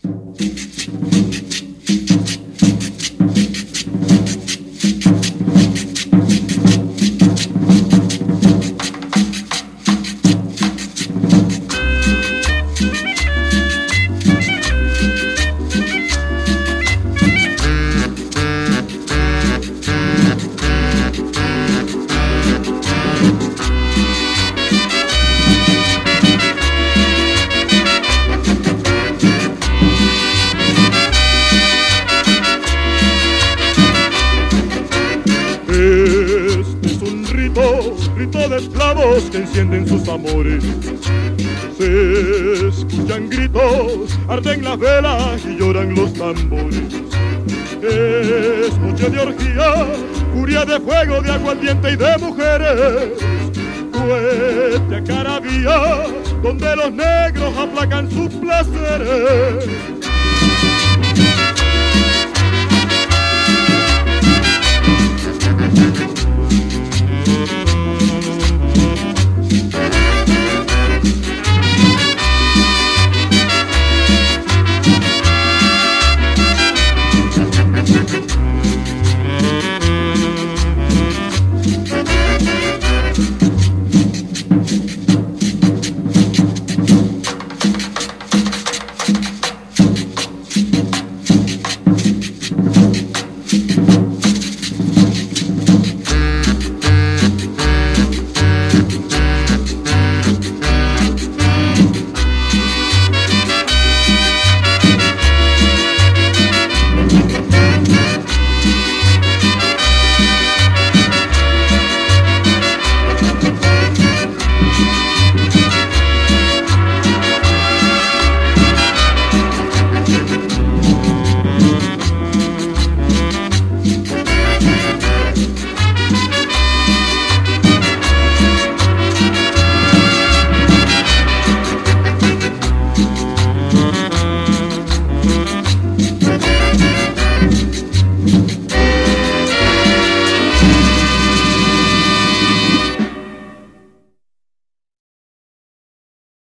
Rito de esclavos que encienden sus amores. Se escuchan gritos, arden las velas y lloran los tambores. Es noche de orgía, furia de fuego, de aguardiente y de mujeres. Fuerte carabía, donde los negros aplacan sus placeres.